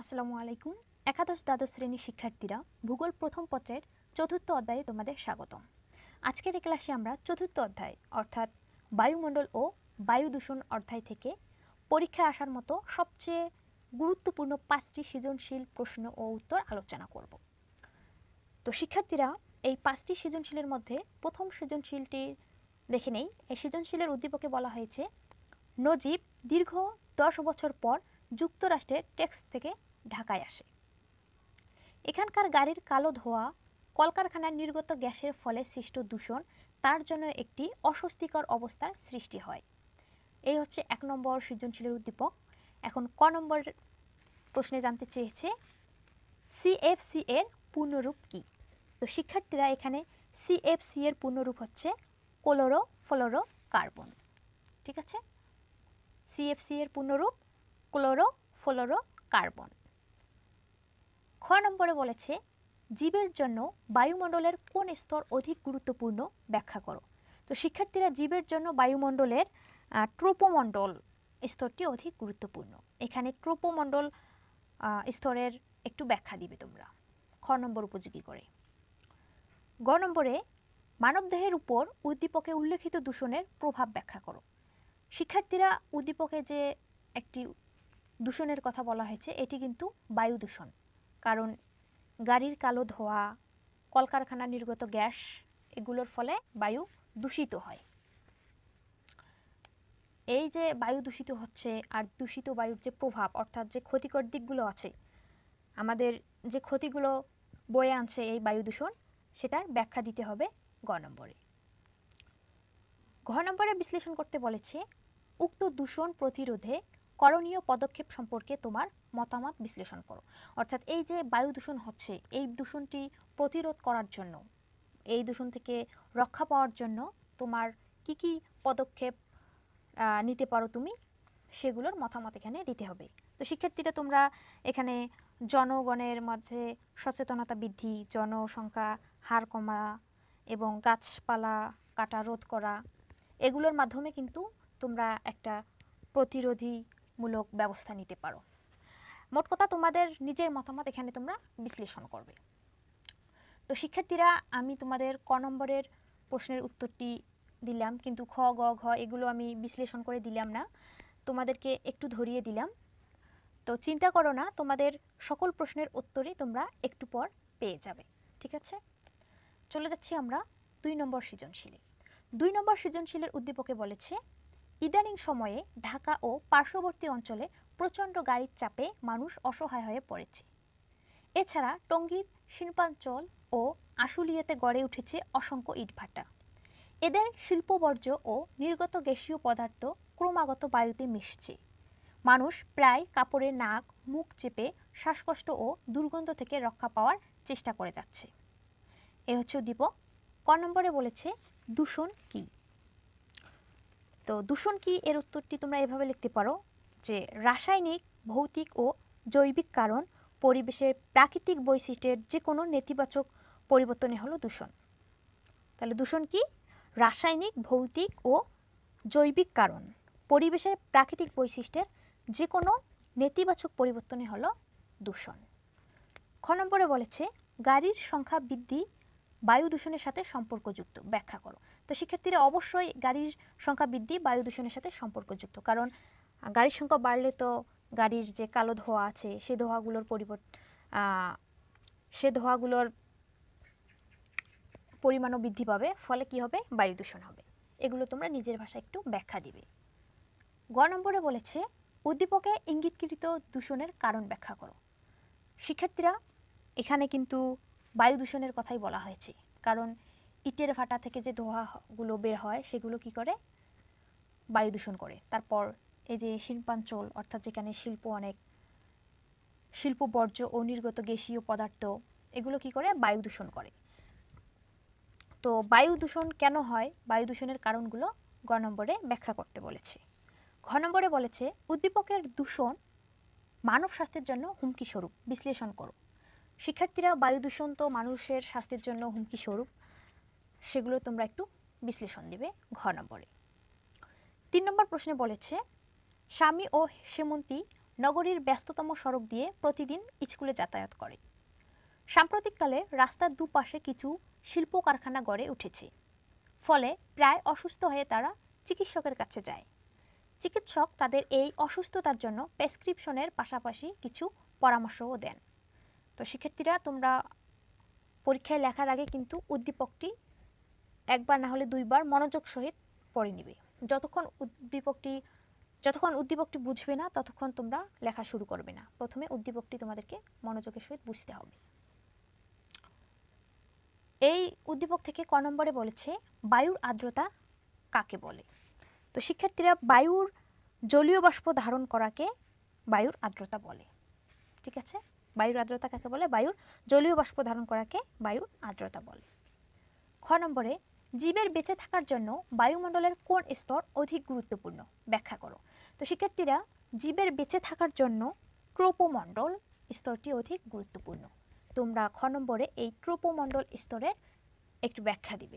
আসসালামু আলাইকুম। একাদশ দ্বাদশ শ্রেণীর শিক্ষার্থীরা ভূগোল প্রথম পত্রের চতুর্থ অধ্যায়ে তোমাদের স্বাগতম। আজকের এই ক্লাসে আমরা চতুর্থ অধ্যায় অর্থাৎ বায়ুমণ্ডল ও বায়ু দূষণ অধ্যায় থেকে পরীক্ষায় আসার মতো সবচেয়ে গুরুত্বপূর্ণ 5টি সৃজনশীল প্রশ্ন ও উত্তর আলোচনা করব। তো শিক্ষার্থীরা এই 5টি সৃজনশীলের মধ্যে প্রথম সৃজনশীলটি দেখে নেই। এই সৃজনশীলের উদ্দীপকে বলা হয়েছে নজিব দীর্ঘ 10 বছর পর যুক্তরাষ্ট্রের টেক্সাস থেকে ঢাকায় আসে। এখানকার গাড়ির কালো ধোঁয়া, কলকারখানার নির্গত গ্যাসের ফলে সৃষ্ট দূষণ তার জন্য একটি অস্বস্তিকর অবস্থার সৃষ্টি হয়। এই হচ্ছে 1 নম্বর সৃজনশীলের উদ্দীপক। এখন ক নম্বর প্রশ্নে জানতে চেয়েছে সিএফসি এর পূর্ণরূপ কি। তো শিক্ষার্থীরা এখানে সিএফসি এর পূর্ণরূপ হচ্ছে ক্লোরো ফ্লোরো কার্বন। ঠিক আছে, সিএফসি এর পূর্ণরূপ ক্লোরো ফ্লোরো কার্বন। খ নম্বরে বলেছে জীবের জন্য বায়ুমণ্ডলের কোন স্তর অধিক গুরুত্বপূর্ণ ব্যাখ্যা করো। তো শিক্ষার্থীরা জীবের জন্য বায়ুমণ্ডলের ট্রোপোমণ্ডল স্তরটি অধিক গুরুত্বপূর্ণ। এখানে ট্রোপোমণ্ডল স্তরের একটু ব্যাখ্যা দিবে তোমরা খ নম্বর উপযোগী করে। গ নম্বরে মানবদেহের উপর উদ্দীপকে উল্লেখিত দূষণের প্রভাব ব্যাখ্যা করো। শিক্ষার্থীরা উদ্দীপকে যে একটি দূষণের কথা বলা হয়েছে এটি কিন্তু বায়ু দূষণ, কারণ গাড়ির কালো ধোঁয়া, কলকারখানার নির্গত গ্যাস এগুলোর ফলে বায়ু দূষিত হয়। এই যে বায়ু দূষিত হচ্ছে আর দূষিত বায়ুর যে প্রভাব অর্থাৎ যে ক্ষতিকর দিকগুলো আছে, আমাদের যে ক্ষতিগুলো বয়ে আনছে এই বায়ু দূষণ, সেটার ব্যাখ্যা দিতে হবে গ নম্বরে। ঘ নম্বরে বিশ্লেষণ করতে বলেছে উক্ত দূষণ প্রতিরোধে করণীয় পদক্ষেপ সম্পর্কে তোমার মতামত বিশ্লেষণ করো। অর্থাৎ এই যে বায়ু দূষণ হচ্ছে, এই দূষণটি প্রতিরোধ করার জন্য, এই দূষণ থেকে রক্ষা পাওয়ার জন্য তোমার কি কি পদক্ষেপ নিতে পারো তুমি, সেগুলোর মতামত এখানে দিতে হবে। তো শিক্ষার্থীরা তোমরা এখানে জনগণের মাঝে সচেতনতা বৃদ্ধি, জনসংখ্যা হার কমা এবং গাছপালা কাটা রোধ করা, এগুলোর মাধ্যমে কিন্তু তোমরা একটা প্রতিরোধীমূলক ব্যবস্থা নিতে পারো। মোট কথা তোমাদের নিজের মতামত এখানে তোমরা বিশ্লেষণ করবে। তো শিক্ষার্থীরা আমি তোমাদের ক নম্বরের প্রশ্নের উত্তরটি দিলাম, কিন্তু খ গ ঘ এগুলো আমি বিশ্লেষণ করে দিলাম না, তোমাদেরকে একটু ধরিয়ে দিলাম। তো চিন্তা করো না, তোমাদের সকল প্রশ্নের উত্তরই তোমরা একটু পর পেয়ে যাবে। ঠিক আছে, চলে যাচ্ছি আমরা 2 নম্বর সৃজনশীলে। 2 নম্বর সৃজনশীলের উদ্দীপকে বলেছে ইদানিং সময়ে ঢাকা ও পার্শ্ববর্তী অঞ্চলে প্রচণ্ড গাড়ির চাপে মানুষ অসহায় হয়ে পড়েছে। এছাড়া টঙ্গীর শিল্পাঞ্চল ও আশুলিয়াতে গড়ে উঠেছে অসংখ্য ইটভাটা। এদের শিল্পবর্জ্য ও নির্গত গ্যাসীয় পদার্থ ক্রমাগত বায়ুতে মিশছে। মানুষ প্রায় কাপড়ে নাক মুখ চেপে শ্বাসকষ্ট ও দুর্গন্ধ থেকে রক্ষা পাওয়ার চেষ্টা করে যাচ্ছে। এ হচ্ছে উদ্দীপক। ক নম্বরে বলেছে দূষণ কি। তো দূষণ কি এর উত্তরটি তোমরা এভাবে লিখতে পারো যে রাসায়নিক, ভৌতিক ও জৈবিক কারণ পরিবেশের প্রাকৃতিক বৈশিষ্ট্যের যে কোনো নেতিবাচক পরিবর্তনে হলো দূষণ। তাহলে দূষণ কি? রাসায়নিক, ভৌতিক ও জৈবিক কারণ পরিবেশের প্রাকৃতিক বৈশিষ্ট্যের যে কোনো নেতিবাচক পরিবর্তনে হলো দূষণ। খ নম্বরে বলেছে গাড়ির সংখ্যা বৃদ্ধি বায়ু দূষণের সাথে সম্পর্কযুক্ত, ব্যাখ্যা করো। তো শিক্ষার্থীরা অবশ্যই গাড়ির সংখ্যা বৃদ্ধি বায়ু দূষণের সাথে সম্পর্কযুক্ত, কারণ গাড়ির সংখ্যা বাড়লে তো গাড়ির যে কালো ধোঁয়া আছে সে ধোঁয়াগুলোর পরিমাণও বৃদ্ধি পাবে, ফলে কি হবে? বায়ু দূষণ হবে। এগুলো তোমরা নিজের ভাষায় একটু ব্যাখ্যা দিবে। গ নম্বরে বলেছে উদ্দীপকে ইঙ্গিতকৃত দূষণের কারণ ব্যাখ্যা করো। শিক্ষার্থীরা এখানে কিন্তু বায়ু দূষণের কথাই বলা হয়েছে, কারণ ইটের ভাটা থেকে যে ধোঁয়াগুলো বের হয় সেগুলো কি করে? বায়ু দূষণ করে। তারপর এই যে শিল্পাঞ্চল অর্থাৎ যেখানে শিল্প বর্জ্য ও নির্গত গ্যাসীয় পদার্থ এগুলো কি করে? বায়ু দূষণ করে। তো বায়ু দূষণ কেন হয়, বায়ু দূষণের কারণগুলো গ নম্বরে ব্যাখ্যা করতে বলেছে। ঘ নম্বরে বলেছে উদ্দীপকের দূষণ মানব স্বাস্থ্যের জন্য হুমকি স্বরূপ, বিশ্লেষণ করো। শিক্ষার্থীরা বায়ু দূষণ তো মানুষের স্বাস্থ্যের জন্য হুমকি স্বরূপ, সেগুলো তোমরা একটু বিশ্লেষণ দিবে ঘ নম্বরে। 3 নম্বর প্রশ্নে বলেছে স্বামী ও সেমন্তী নগরীর ব্যস্ততম সড়ক দিয়ে প্রতিদিন স্কুলে যাতায়াত করে। সাম্প্রতিককালে রাস্তার দুপাশে কিছু শিল্প কারখানা গড়ে উঠেছে, ফলে প্রায় অসুস্থ হয়ে তারা চিকিৎসকের কাছে যায়। চিকিৎসক তাদের এই অসুস্থতার জন্য প্রেসক্রিপশনের পাশাপাশি কিছু পরামর্শও দেন। তো শিক্ষার্থীরা, তোমরা পরীক্ষায় লেখার আগে কিন্তু উদ্দীপকটি একবার না হলে দুইবার মনোযোগ সহিত পড়ে নিবে। যতক্ষণ উদ্দীপকটি বুঝবে না ততক্ষণ তোমরা লেখা শুরু করবে না। প্রথমে উদ্দীপকটি তোমাদেরকে মনোযোগের সহিত বুঝতে হবে। এই উদ্দীপক থেকে ক নম্বরে বলেছে বায়ুর আর্দ্রতা কাকে বলে। তো শিক্ষার্থীরা, বায়ুর জলীয় বাষ্প ধারণ করাকে বায়ুর আর্দ্রতা বলে। ঠিক আছে, বায়ুর আর্দ্রতা কাকে বলে? বায়ুর জলীয় বাষ্প ধারণ করাকে বায়ুর আর্দ্রতা বলে। খ নম্বরে জীবের বেঁচে থাকার জন্য বায়ুমণ্ডলের কোন স্তর অধিক গুরুত্বপূর্ণ, ব্যাখ্যা করো। তো শিক্ষার্থীরা, জীবের বেঁচে থাকার জন্য ট্রোপোমণ্ডল স্তরটি অধিক গুরুত্বপূর্ণ। তোমরা খ নম্বরে এই ট্রোপোমণ্ডল স্তরের একটু ব্যাখ্যা দিবে।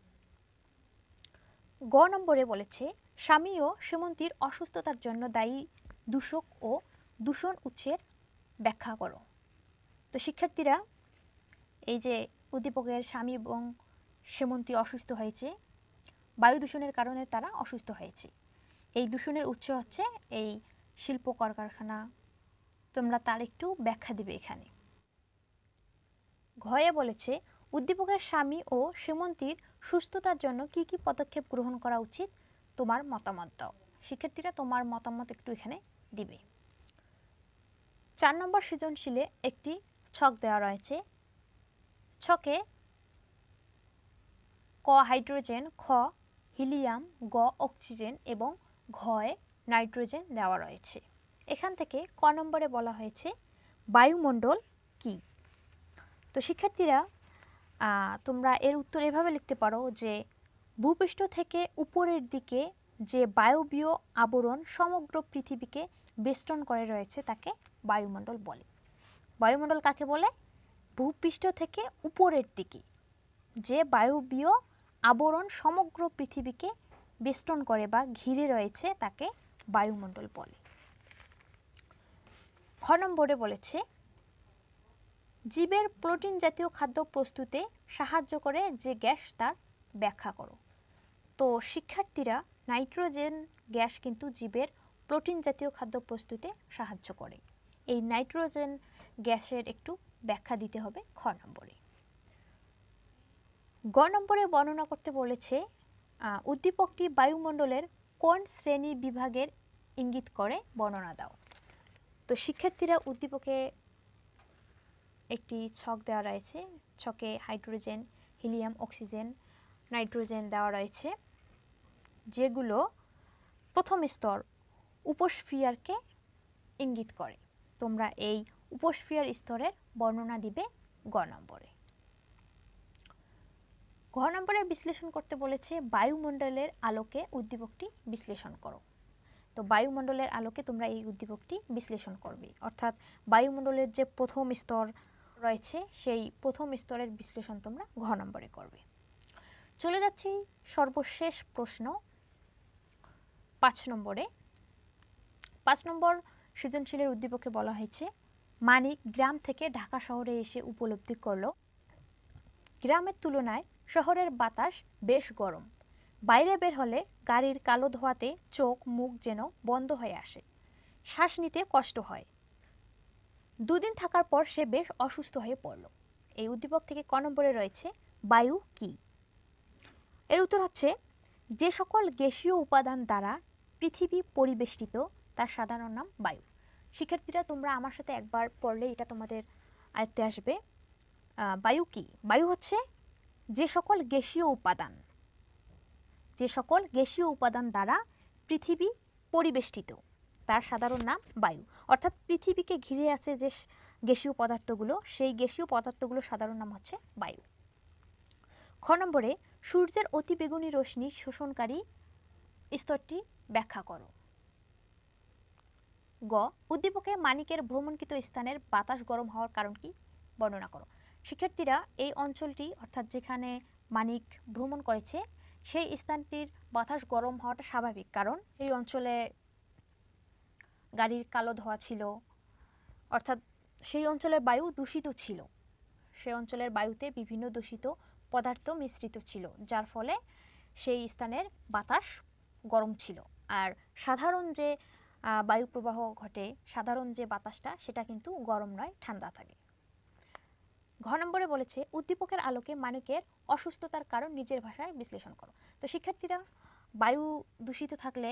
গ নম্বরে বলেছে স্বামী ও শ্রীমন্তীর অসুস্থতার জন্য দায়ী দূষক ও দূষণ উৎসের ব্যাখ্যা করো। তো শিক্ষার্থীরা, এই যে উদ্দীপকের স্বামী এবং শ্রীমন্তী অসুস্থ হয়েছে, বায়ু দূষণের কারণে তারা অসুস্থ হয়েছে। এই দূষণের উৎস হচ্ছে এই শিল্প কলকারখানা। তোমরা তার একটু ব্যাখ্যা দিবে এখানে। ঘয়ে বলেছে উদ্দীপকের স্বামী ও শ্রীমন্তীর সুস্থতার জন্য কি কি পদক্ষেপ গ্রহণ করা উচিত, তোমার মতামত দাও। শিক্ষার্থীরা, তোমার মতামত একটু এখানে দিবে। 4 নম্বর সৃজনশীলে একটি ছক দেওয়া রয়েছে। ছকে ক হাইড্রোজেন, খ হিলিয়াম, গ অক্সিজেন এবং ঘয়ে নাইট্রোজেন দেওয়া রয়েছে। এখান থেকে ক নম্বরে বলা হয়েছে বায়ুমণ্ডল কি। তো শিক্ষার্থীরা, তোমরা এর উত্তর এভাবে লিখতে পারো যে ভূপৃষ্ঠ থেকে উপরের দিকে যে বায়বীয় আবরণ সমগ্র পৃথিবীকে বেষ্টন করে রয়েছে তাকে বায়ুমণ্ডল বলে। বায়ুমণ্ডল কাকে বলে? ভূপৃষ্ঠ থেকে উপরের দিকে যে বায়বীয় আবরণ সমগ্র পৃথিবীকে বেষ্টন করে বা ঘিরে রয়েছে তাকে বায়ুমণ্ডল বলে। খ নম্বরে বলেছে জীবের প্রোটিন জাতীয় খাদ্য প্রস্তুতে সাহায্য করে যে গ্যাস তার ব্যাখ্যা করো। তো শিক্ষার্থীরা, নাইট্রোজেন গ্যাস কিন্তু জীবের প্রোটিন জাতীয় খাদ্য প্রস্তুতে সাহায্য করে। এই নাইট্রোজেন গ্যাসের একটু ব্যাখ্যা দিতে হবে খ নম্বরে। গ নম্বরে বর্ণনা করতে বলেছে উদ্দীপকটি বায়ুমণ্ডলের কোন শ্রেণী বিভাগের ইঙ্গিত করে, বর্ণনা দাও। তো শিক্ষার্থীরা, উদ্দীপকে একটি ছক দেওয়া রয়েছে। ছকে হাইড্রোজেন, হিলিয়াম, অক্সিজেন, নাইট্রোজেন দেওয়া রয়েছে, যেগুলো প্রথম স্তর উপস্ফিয়ারকে ইঙ্গিত করে। তোমরা এই উপস্ফিয়ার স্তরের বর্ণনা দিবে গ নম্বরে। ঘ নম্বরে বিশ্লেষণ করতে বলেছে বায়ুমণ্ডলের আলোকে উদ্দীপকটি বিশ্লেষণ করো। তো বায়ুমণ্ডলের আলোকে তোমরা এই উদ্দীপকটি বিশ্লেষণ করবে, অর্থাৎ বায়ুমণ্ডলের যে প্রথম স্তর রয়েছে সেই প্রথম স্তরের বিশ্লেষণ তোমরা ঘ নম্বরে করবে। চলে যাচ্ছি সর্বশেষ প্রশ্ন 5 নম্বরে। 5 নম্বর সৃজনশীলের উদ্দীপকে বলা হয়েছে মানিক গ্রাম থেকে ঢাকা শহরে এসে উপলব্ধি করল গ্রামের তুলনায় শহরের বাতাস বেশ গরম। বাইরে বের হলে গাড়ির কালো ধোঁয়াতে চোখ মুখ যেন বন্ধ হয়ে আসে, শ্বাস নিতে কষ্ট হয়। দুদিন থাকার পর সে বেশ অসুস্থ হয়ে পড়ল। এই উদ্দীপক থেকে ক নম্বরে রয়েছে বায়ু কি। এর উত্তর হচ্ছে যে সকল গ্যাসীয় উপাদান দ্বারা পৃথিবী পরিবেষ্টিত তার সাধারণ নাম বায়ু। শিক্ষার্থীরা, তোমরা আমার সাথে একবার পড়লে এটা তোমাদের আয়ত্তে আসবে। বায়ু কি? বায়ু হচ্ছে যে সকল গ্যাসীয় উপাদান দ্বারা পৃথিবী পরিবেষ্টিত তার সাধারণ নাম বায়ু। অর্থাৎ পৃথিবীকে ঘিরে আছে যে গ্যাসীয় পদার্থগুলো, সেই গ্যাসীয় পদার্থগুলোর সাধারণ নাম হচ্ছে বায়ু। খ নম্বরে সূর্যের অতিবেগুনি রশ্মি শোষণকারী স্তরটি ব্যাখ্যা করো। গ উদ্দীপকে মানিকের ভ্রমণকৃত স্থানের বাতাস গরম হওয়ার কারণ কি, বর্ণনা করো। শিক্ষার্থীরা, এই অঞ্চলটি অর্থাৎ যেখানে মানিক ভ্রমণ করেছে সেই স্থানটির বাতাস গরম হওয়াটা স্বাভাবিক, কারণ এই অঞ্চলে গাড়ির কালো ধোঁয়া ছিল, অর্থাৎ সেই অঞ্চলের বায়ু দূষিত ছিল। সেই অঞ্চলের বায়ুতে বিভিন্ন দূষিত পদার্থ মিশ্রিত ছিল, যার ফলে সেই স্থানের বাতাস গরম ছিল। আর সাধারণ যে বায়ু প্রবাহ ঘটে, সাধারণ যে বাতাসটা, সেটা কিন্তু গরম নয়, ঠান্ডা থাকে। ঘ নম্বরে বলেছে উদ্দীপকের আলোকে মানিকের অসুস্থতার কারণ নিজের ভাষায় বিশ্লেষণ করো। তো শিক্ষার্থীরা, বায়ু দূষিত থাকলে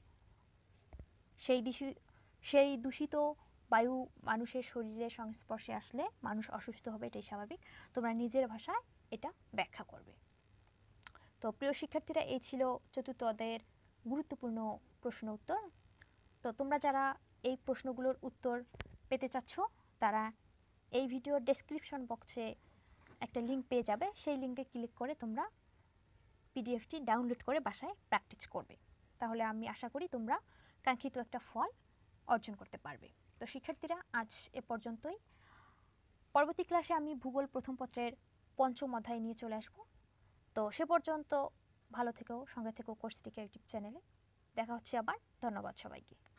সেই দূষিত বায়ু মানুষের শরীরের সংস্পর্শে আসলে মানুষ অসুস্থ হবে, এটাই স্বাভাবিক। তোমরা নিজের ভাষায় এটা ব্যাখ্যা করবে। তো প্রিয় শিক্ষার্থীরা, এই ছিল চতুর্থ অধ্যায়ের গুরুত্বপূর্ণ প্রশ্ন উত্তর। তো তোমরা যারা এই প্রশ্নগুলোর উত্তর পেতে চাচ্ছ, তারা এই ভিডিওর ডেসক্রিপশন বক্সে একটা লিঙ্ক পেয়ে যাবে। সেই লিঙ্কে ক্লিক করে তোমরা পিডিএফটি ডাউনলোড করে বাসায় প্র্যাকটিস করবে। তাহলে আমি আশা করি তোমরা কাঙ্ক্ষিত একটা ফল অর্জন করতে পারবে। তো শিক্ষার্থীরা, আজ এ পর্যন্তই। পরবর্তী ক্লাসে আমি ভূগোল প্রথম পত্রের পঞ্চম অধ্যায় নিয়ে চলে আসব। তো সে পর্যন্ত ভালো থেকো, সঙ্গে থেকো কোর্সটিকে ইউটিউব চ্যানেলে। দেখা হচ্ছে আবার। ধন্যবাদ সবাইকে।